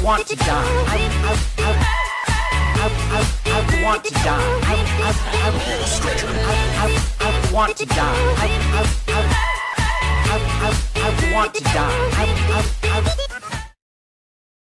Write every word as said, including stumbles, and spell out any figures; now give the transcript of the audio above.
want to die. I, I, I, I, I, I want to die. I, I, I, I, I, I want to die. I, I, I, I, I, I want to die. I, I, I,